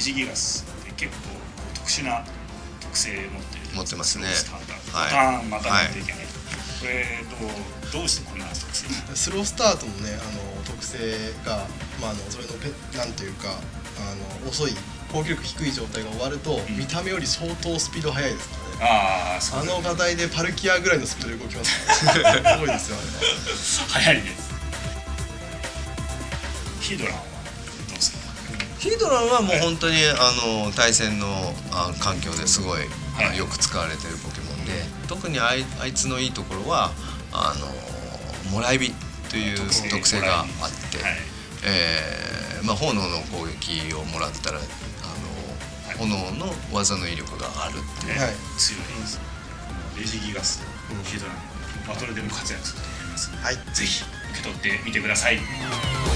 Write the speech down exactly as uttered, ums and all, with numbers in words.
ジギガスって結構特殊な特性持ってる。 持ってますね。 スロースターター、はい、ボタンまたないといけない。はい、これどうどうしてこんな特性？ スロースタートのねあの特性が、まあ、あのそれのペなんていうかあの遅い高記録低い状態が終わると、うん、見た目より相当スピード速いですからね。ああ、そうですね。あの課題でパルキアぐらいのスピードで動きますからね。すごいですよね。 速いです。ヒドランはどうですか？ ヒドランはもう本当に、はい、あの対戦のあ環境ですごい、はい、よく使われてるポケモンで、特にあい、あいつのいいところはあのもらい火という特性があって、はい、えーまあ、炎の攻撃をもらったらあの、はい、炎の技の威力があるっていう、はい、 強いです。レジギガスとヒドランバトルでも活躍すると思いますので、はい、ぜひ受け取ってみてください。